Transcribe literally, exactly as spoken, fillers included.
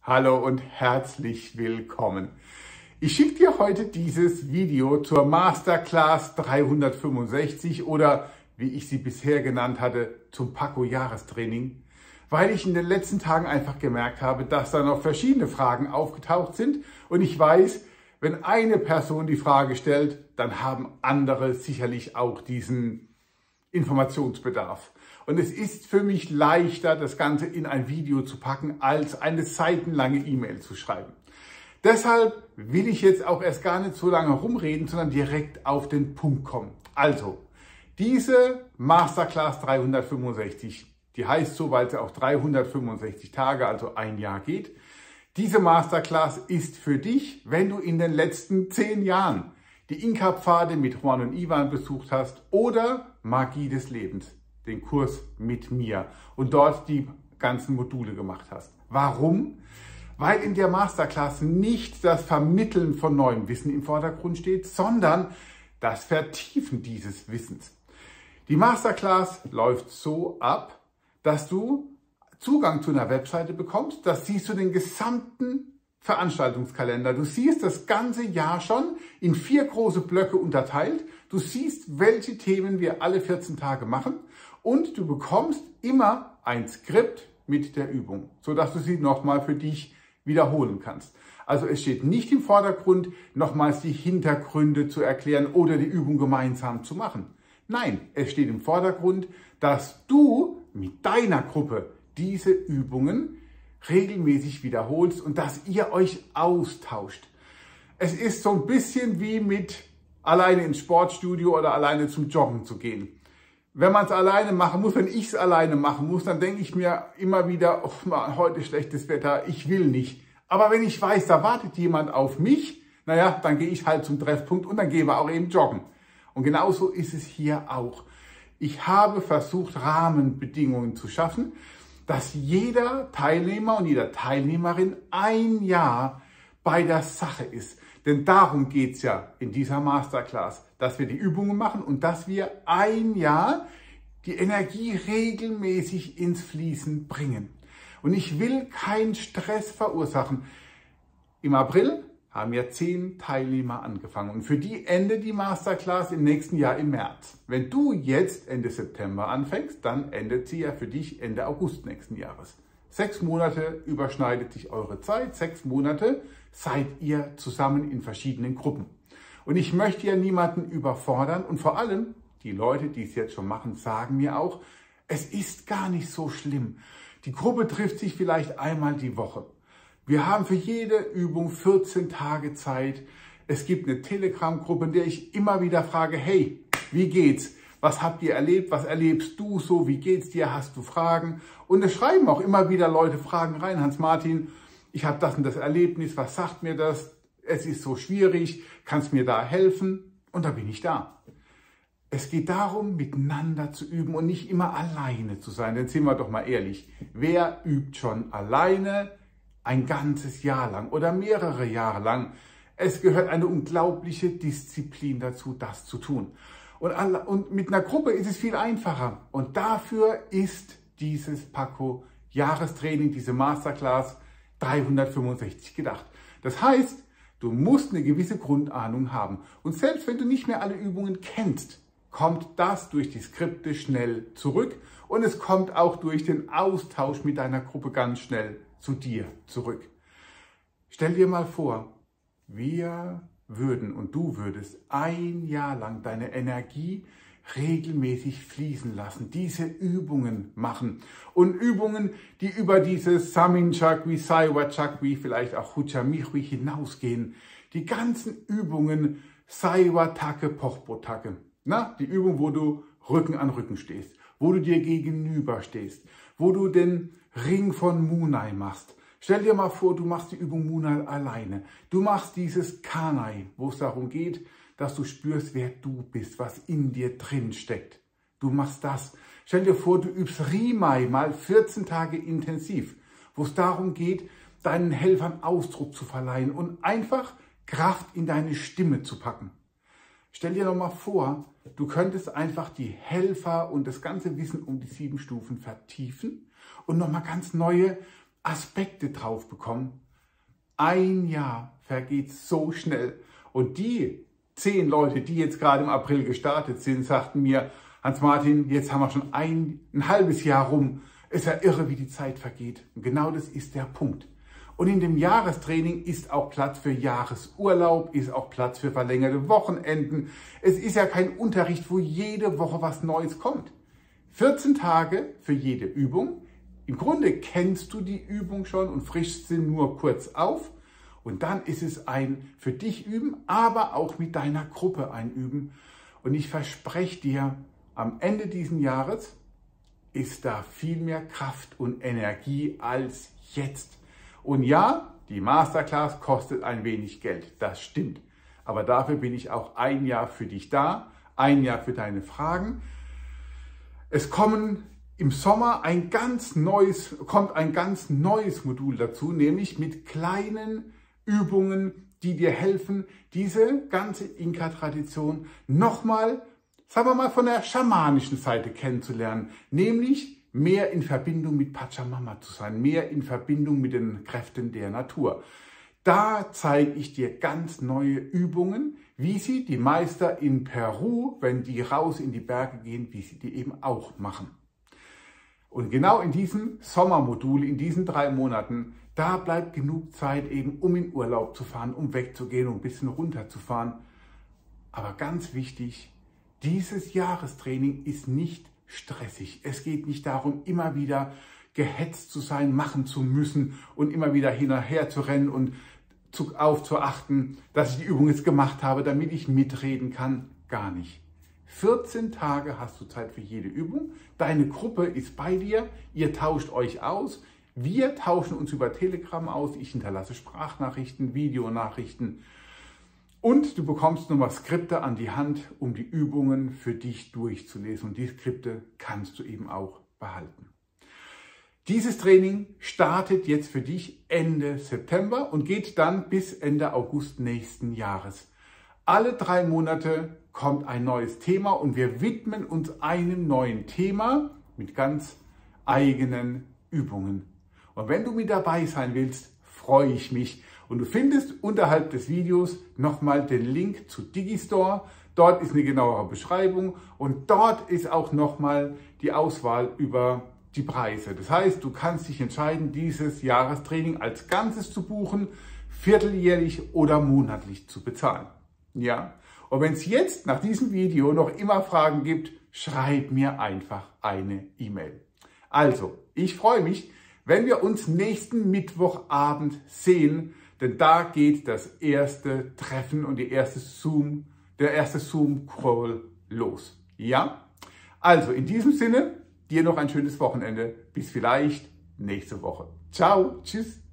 Hallo und herzlich willkommen. Ich schicke dir heute dieses Video zur Masterclass dreihundertfünfundsechzig oder wie ich sie bisher genannt hatte, zum Paco-Jahrestraining, weil ich in den letzten Tagen einfach gemerkt habe, dass da noch verschiedene Fragen aufgetaucht sind und ich weiß, wenn eine Person die Frage stellt, dann haben andere sicherlich auch diesen Informationsbedarf. Und es ist für mich leichter, das Ganze in ein Video zu packen, als eine seitenlange E-Mail zu schreiben. Deshalb will ich jetzt auch erst gar nicht so lange rumreden, sondern direkt auf den Punkt kommen. Also, diese Masterclass dreihundertfünfundsechzig, die heißt so, weil sie auch dreihundertfünfundsechzig Tage, also ein Jahr geht. Diese Masterclass ist für dich, wenn du in den letzten zehn Jahren die Inka-Pfade mit Juan und Ivan besucht hast oder Magie des Lebens, den Kurs mit mir und dort die ganzen Module gemacht hast. Warum? Weil in der Masterclass nicht das Vermitteln von neuem Wissen im Vordergrund steht, sondern das Vertiefen dieses Wissens. Die Masterclass läuft so ab, dass du Zugang zu einer Webseite bekommst. Das siehst du den gesamten Veranstaltungskalender. Du siehst das ganze Jahr schon in vier große Blöcke unterteilt. Du siehst, welche Themen wir alle vierzehn Tage machen und du bekommst immer ein Skript mit der Übung, sodass du sie nochmal für dich wiederholen kannst. Also es steht nicht im Vordergrund, nochmals die Hintergründe zu erklären oder die Übung gemeinsam zu machen. Nein, es steht im Vordergrund, dass du mit deiner Gruppe diese Übungen regelmäßig wiederholst und dass ihr euch austauscht. Es ist so ein bisschen wie mit alleine ins Sportstudio oder alleine zum Joggen zu gehen. Wenn man es alleine machen muss, wenn ich es alleine machen muss, dann denke ich mir immer wieder, oh Mann, heute schlechtes Wetter, ich will nicht. Aber wenn ich weiß, da wartet jemand auf mich, naja, dann gehe ich halt zum Treffpunkt und dann gehen wir auch eben joggen. Und genauso ist es hier auch. Ich habe versucht, Rahmenbedingungen zu schaffen, dass jeder Teilnehmer und jeder Teilnehmerin ein Jahr bei der Sache ist. Denn darum geht es ja in dieser Masterclass, dass wir die Übungen machen und dass wir ein Jahr die Energie regelmäßig ins Fließen bringen. Und ich will keinen Stress verursachen. Im April haben ja zehn Teilnehmer angefangen und für die endet die Masterclass im nächsten Jahr im März. Wenn du jetzt Ende September anfängst, dann endet sie ja für dich Ende August nächsten Jahres. Sechs Monate überschneidet sich eure Zeit, sechs Monate seid ihr zusammen in verschiedenen Gruppen. Und ich möchte ja niemanden überfordern und vor allem die Leute, die es jetzt schon machen, sagen mir auch, es ist gar nicht so schlimm. Die Gruppe trifft sich vielleicht einmal die Woche. Wir haben für jede Übung vierzehn Tage Zeit. Es gibt eine Telegram-Gruppe, in der ich immer wieder frage, hey, wie geht's? Was habt ihr erlebt? Was erlebst du so? Wie geht's dir? Hast du Fragen? Und es schreiben auch immer wieder Leute Fragen rein. Hans-Martin, ich habe das und das Erlebnis. Was sagt mir das? Es ist so schwierig. Kannst mir da helfen? Und da bin ich da. Es geht darum, miteinander zu üben und nicht immer alleine zu sein. Denn sind wir doch mal ehrlich, wer übt schon alleine ein ganzes Jahr lang oder mehrere Jahre lang? Es gehört eine unglaubliche Disziplin dazu, das zu tun. Und, und mit einer Gruppe ist es viel einfacher. Und dafür ist dieses Paco-Jahrestraining, diese Masterclass dreihundertfünfundsechzig gedacht. Das heißt, du musst eine gewisse Grundahnung haben. Und selbst wenn du nicht mehr alle Übungen kennst, kommt das durch die Skripte schnell zurück. Und es kommt auch durch den Austausch mit deiner Gruppe ganz schnell zu dir zurück. Stell dir mal vor, wir würden und du würdest ein Jahr lang deine Energie regelmäßig fließen lassen, diese Übungen machen und Übungen, die über dieses Samin Chakwi, Saiwa Chakwi, vielleicht auch Hucha Michwi hinausgehen. Die ganzen Übungen Saiwa Take, Pochpo Take. Na, die Übung, wo du Rücken an Rücken stehst, wo du dir gegenüber stehst, wo du den Ring von Munai machst. Stell dir mal vor, du machst die Übung Munai alleine. Du machst dieses Kanai, wo es darum geht, dass du spürst, wer du bist, was in dir drin steckt. Du machst das. Stell dir vor, du übst Rimai mal vierzehn Tage intensiv, wo es darum geht, deinen Helfern Ausdruck zu verleihen und einfach Kraft in deine Stimme zu packen. Stell dir doch mal vor, du könntest einfach die Helfer und das ganze Wissen um die sieben Stufen vertiefen und nochmal ganz neue Aspekte drauf bekommen. Ein Jahr vergeht so schnell. Und die zehn Leute, die jetzt gerade im April gestartet sind, sagten mir, Hans-Martin, jetzt haben wir schon ein, ein halbes Jahr rum. Es ist ja irre, wie die Zeit vergeht. Und genau das ist der Punkt. Und in dem Jahrestraining ist auch Platz für Jahresurlaub, ist auch Platz für verlängerte Wochenenden. Es ist ja kein Unterricht, wo jede Woche was Neues kommt. vierzehn Tage für jede Übung. Im Grunde kennst du die Übung schon und frischst sie nur kurz auf. Und dann ist es ein für dich üben, aber auch mit deiner Gruppe ein Üben. Und ich verspreche dir, am Ende dieses Jahres ist da viel mehr Kraft und Energie als jetzt. Und ja, die Masterclass kostet ein wenig Geld, das stimmt. Aber dafür bin ich auch ein Jahr für dich da, ein Jahr für deine Fragen. Es kommen im Sommer ein ganz neues, kommt ein ganz neues Modul dazu, nämlich mit kleinen Übungen, die dir helfen, diese ganze Inka-Tradition nochmal, sagen wir mal, von der schamanischen Seite kennenzulernen, nämlich mehr in Verbindung mit Pachamama zu sein, mehr in Verbindung mit den Kräften der Natur. Da zeige ich dir ganz neue Übungen, wie sie die Meister in Peru, wenn die raus in die Berge gehen, wie sie die eben auch machen. Und genau in diesem Sommermodul, in diesen drei Monaten, da bleibt genug Zeit eben, um in Urlaub zu fahren, um wegzugehen, um ein bisschen runterzufahren. Aber ganz wichtig, dieses Jahrestraining ist nicht stressig. Es geht nicht darum, immer wieder gehetzt zu sein, machen zu müssen und immer wieder hinterher zu rennen und auf zu achten, dass ich die Übung jetzt gemacht habe, damit ich mitreden kann. Gar nicht. vierzehn Tage hast du Zeit für jede Übung. Deine Gruppe ist bei dir. Ihr tauscht euch aus. Wir tauschen uns über Telegram aus. Ich hinterlasse Sprachnachrichten, Videonachrichten. Und du bekommst nochmal Skripte an die Hand, um die Übungen für dich durchzulesen. Und die Skripte kannst du eben auch behalten. Dieses Training startet jetzt für dich Ende September und geht dann bis Ende August nächsten Jahres. Alle drei Monate kommt ein neues Thema und wir widmen uns einem neuen Thema mit ganz eigenen Übungen. Und wenn du mit dabei sein willst, freue ich mich. Und du findest unterhalb des Videos nochmal den Link zu Digistore. Dort ist eine genauere Beschreibung und dort ist auch nochmal die Auswahl über die Preise. Das heißt, du kannst dich entscheiden, dieses Jahrestraining als Ganzes zu buchen, vierteljährlich oder monatlich zu bezahlen. Ja? Und wenn es jetzt nach diesem Video noch immer Fragen gibt, schreib mir einfach eine E-Mail. Also, ich freue mich, wenn wir uns nächsten Mittwochabend sehen, denn da geht das erste Treffen und die erste Zoom, der erste Zoom-Call los. Ja? Also, in diesem Sinne, dir noch ein schönes Wochenende. Bis vielleicht nächste Woche. Ciao, tschüss.